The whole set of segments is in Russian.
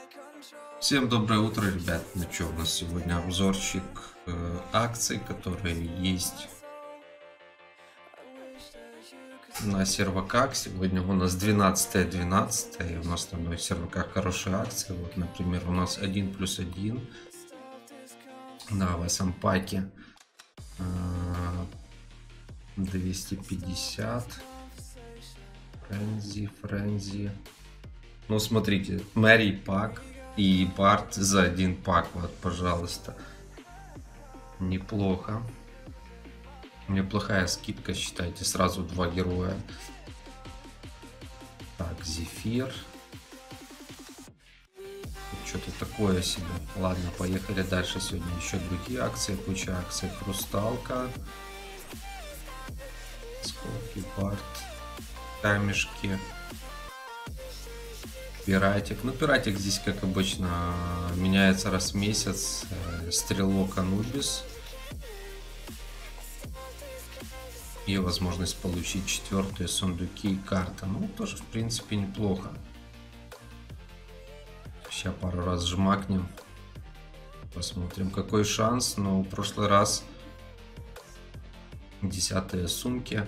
Всем доброе утро, ребят. Ну что, у нас сегодня обзорчик акций, которые есть на серваках. Сегодня у нас 12.12, и у нас на серваках хорошие акции. Вот, например, у нас 1+1 на в паке 250. Френзи. Ну, смотрите, Мэри пак и Барт за один пак. Вот, пожалуйста. Неплохо. Неплохая скидка, считайте, сразу два героя. Так, Зефир. Что-то такое себе. Ладно, поехали дальше. Сегодня еще другие акции, куча акций. Хрусталка. Сколки, Барт. Камешки. Пиратик. Ну, пиратик здесь, как обычно, меняется раз в месяц. Стрелок Анубис. И возможность получить 4 сундуки и карта. Ну, тоже, в принципе, неплохо. Сейчас пару раз жмакнем. Посмотрим, какой шанс. Но в прошлый раз 10 сумки.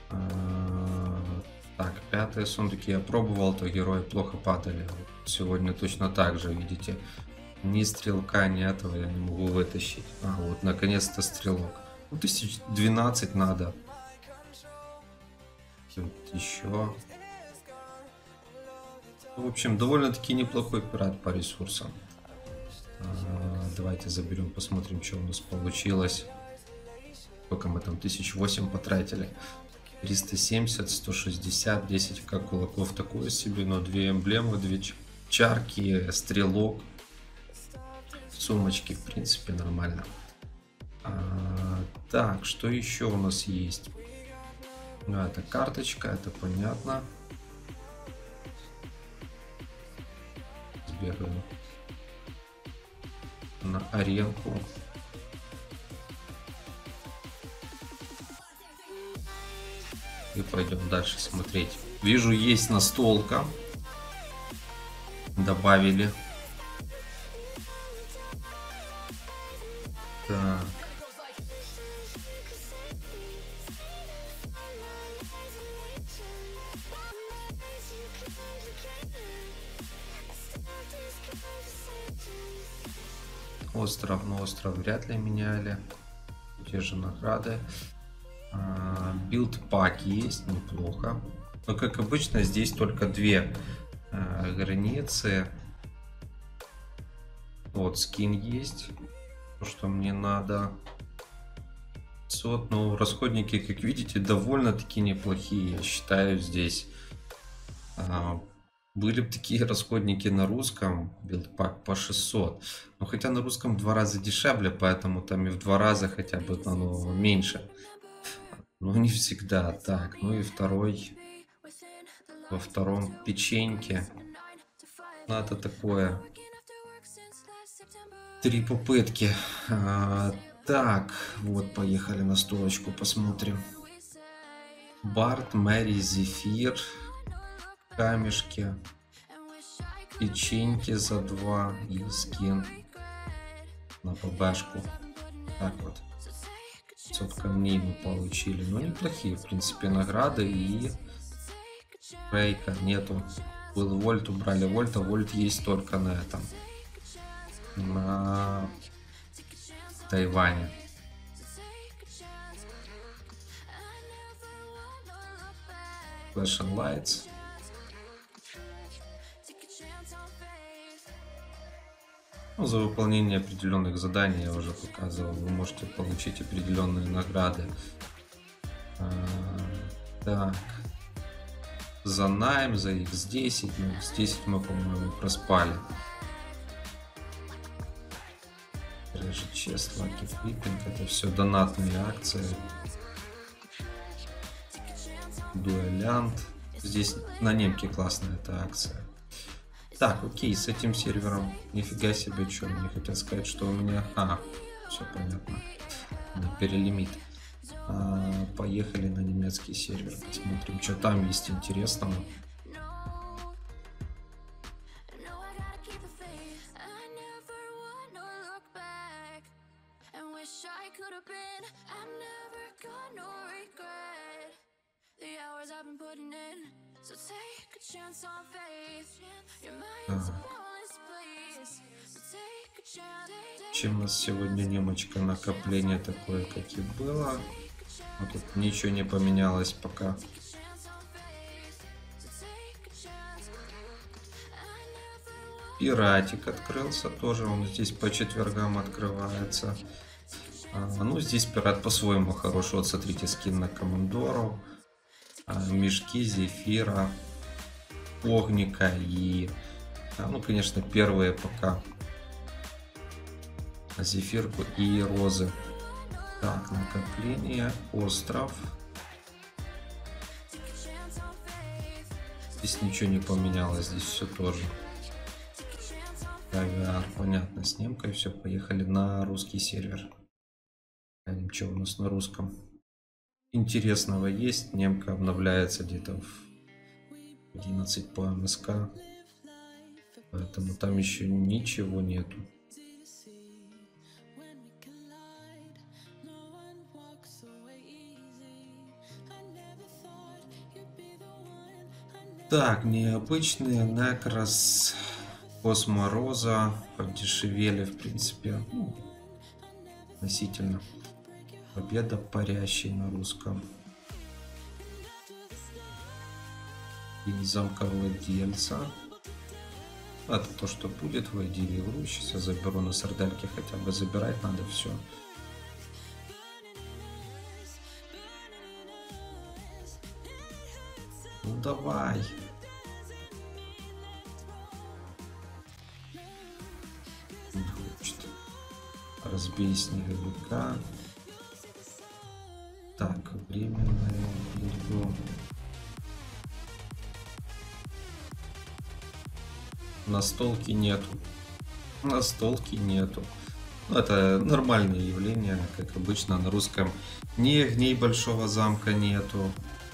Так, 5 сундуки я пробовал, то герои плохо падали. Сегодня точно так же, видите. Ни стрелка, ни этого я не могу вытащить. А, вот, наконец-то стрелок. Ну, 1012 надо. Тут еще. В общем, довольно-таки неплохой пират по ресурсам. Давайте заберем, посмотрим, что у нас получилось. Сколько мы там, 1008 потратили. 370, 160, 10 как кулаков, такое себе, но 2 эмблемы, 2 чарки, стрелок, сумочки, в принципе, нормально. Так, что еще у нас есть? Это карточка, это понятно. Сбегаю на аренку. И пойдем дальше смотреть. Вижу, есть настолка. Добавили. Так. Остров, но остров вряд ли меняли. Те же награды. Билд пак есть, неплохо. Но как обычно, здесь только 2 границы. Вот скин есть. То, что мне надо. 500. Но расходники, как видите, довольно-таки неплохие. Я считаю, здесь были бы такие расходники на русском. Билд пак по 600. Но хотя на русском в 2 раза дешевле, поэтому там и в 2 раза хотя бы оно меньше. Но не всегда. Так, ну и второй. Во втором печеньке. Ну, это такое. 3 попытки. Так, вот, поехали на столочку, посмотрим. Барт, Мэри, Зефир. Камешки. Печеньки за 2. И скин на ПБшку. Так вот. 500 камней мы получили. Ну, неплохие, в принципе, награды. И Рейка нету. Был Вольт, убрали Вольта. Вольт есть только на этом. На Тайване. Flash and Lights. Ну, за выполнение определенных заданий я уже показывал. Вы можете получить определенные награды. Так. За найм, за X10. Ну, X10 мы, по-моему, проспали. Treasure Chest, Lucky Flipping. Это все донатные акции. Дуэлянт. Здесь на немке классная эта акция. Так, окей, с этим сервером. Нифига себе, что мне хотят сказать, что у меня... все понятно. Перелимит. Поехали на немецкий сервер. Посмотрим, что там есть интересного. Так. Чем у нас сегодня немочка, накопление такое, как и было. Вот тут ничего не поменялось пока. Пиратик открылся тоже, он здесь по четвергам открывается. Ну, здесь пират по-своему хороший. Вот смотрите, скин на Командору, мешки Зефира, Огника и, ну, конечно, первые пока Зефирку и Розы. Так, накопление, остров. Здесь ничего не поменялось, здесь все тоже. VR, понятно, с немкой все, поехали на русский сервер. Глянем, что у нас на русском интересного есть. Немка обновляется где-то в 11 по МСК, поэтому там еще ничего нету. Так, необычные Некрос, Космороза подешевели, в принципе, ну, относительно. Победа парящей на русском. И замка владельца. Это то, что будет. Войди в игру. Сейчас я заберу на сардельке, хотя бы забирать надо все. Ну давай. Не хочет. Разбей снеговика. Так, временное белье. Настолки нету. Настолки нету. Это нормальное явление, как обычно на русском. Ни огней большого замка нету.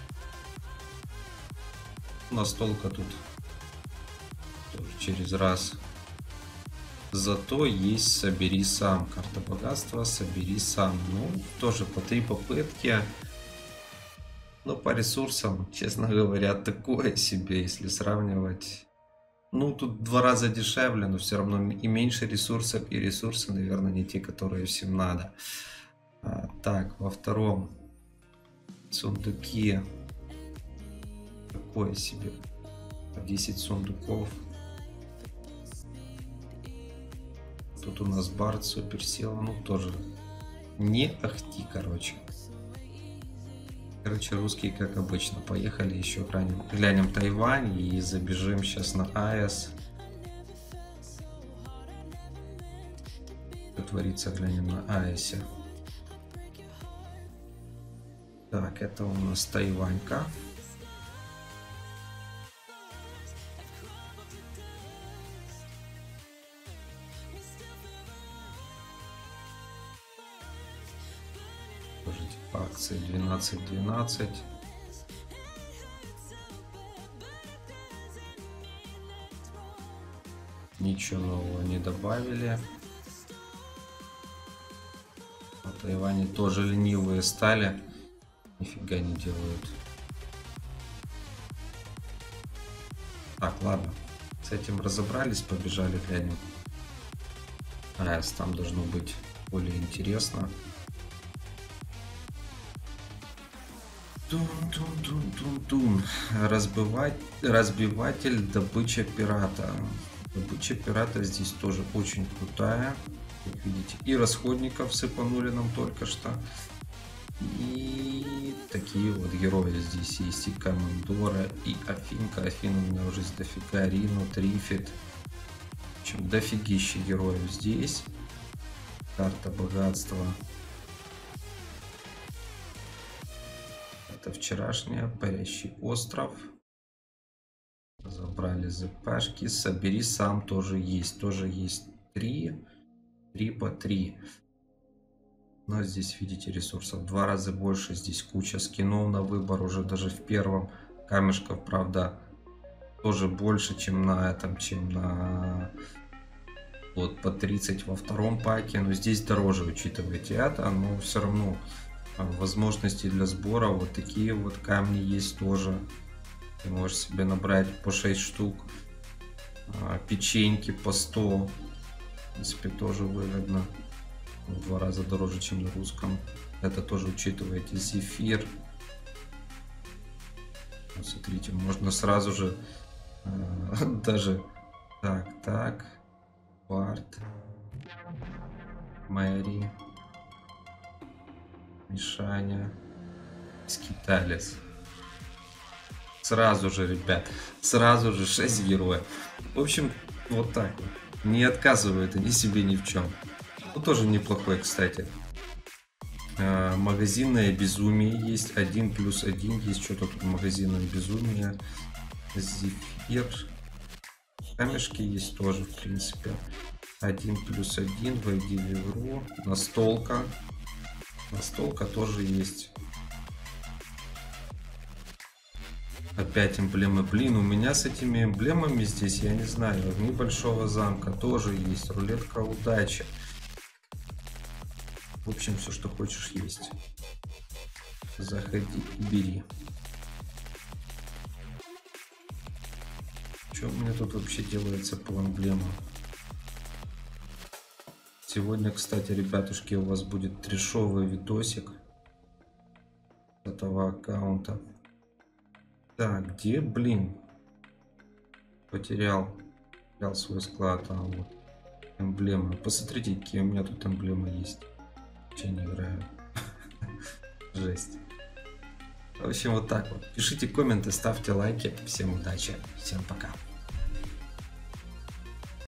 Настолка тут тоже через раз. Зато есть собери сам. Карта богатства, собери сам. Ну, тоже по 3 попытки. Но по ресурсам, честно говоря, такое себе, если сравнивать. Ну, тут в 2 раза дешевле, но все равно и меньше ресурсов. И ресурсы, наверное, не те, которые всем надо. Так, во втором сундуки. Такое себе. 10 сундуков. Тут у нас Бард суперсила, ну тоже не ахти, короче. Короче, русские, как обычно. Поехали еще глянем Тайвань и забежим сейчас на АЭС. Что творится, глянем на АЭСе. Так, это у нас Тайванька. По акции 12-12. Ничего нового не добавили. На Тайване тоже ленивые стали. Нифига не делают. Так, ладно. С этим разобрались, побежали глянем. АЭС, там должно быть более интересно. Тун-тун-тун-тун-тун. Разбиватель, добыча пирата. Добыча пирата здесь тоже очень крутая. Как видите, и расходников сыпанули нам только что. И такие вот герои здесь есть. И Командора, и Афинка. Афина у меня уже с дофига. Рину, Трифит. В общем, дофигища героев здесь. Карта богатства. Это вчерашняя. Парящий остров. Забрали ЗПшки. Собери сам тоже есть. Тоже есть 3 по 3. Но здесь, видите, ресурсов в 2 раза больше. Здесь куча скинов на выбор. Уже даже в первом. Камешков, правда, тоже больше, чем на этом. Чем на... Вот по 30 во втором паке. Но здесь дороже, учитывайте это. Но все равно возможности для сбора. Вот такие вот камни есть тоже. Ты можешь себе набрать по 6 штук. Печеньки по 100. В принципе, тоже выгодно. В 2 раза дороже, чем на русском. Это тоже учитывайте. Зефир. Вот смотрите, можно сразу же даже так. Барт. Мэри. Мишаня. Скиталис. Сразу же, ребят. Сразу же 6 героев. В общем, вот так вот. Не отказывают они себе ни в чем. Ну, тоже неплохой, кстати. Магазинное безумие есть. 1+1. Есть что-то тут магазинное безумие. Зефир. Камешки есть тоже, в принципе. 1+1. Войди в игру. Настолка. Настолка тоже есть. Опять эмблемы. Блин, у меня с этими эмблемами здесь, я не знаю, огни большого замка тоже есть. Рулетка удачи. В общем, все, что хочешь, есть. Заходи и бери. Что у меня тут вообще делается по эмблемам? Сегодня, кстати, ребятушки, у вас будет трешовый видосик с этого аккаунта. Так, где, блин? Потерял свой склад. Вот. Эмблемы. Посмотрите, какие у меня тут эмблемы есть. Вообще не играю. Жесть. В общем, вот так вот. Пишите комменты, ставьте лайки. Всем удачи. Всем пока.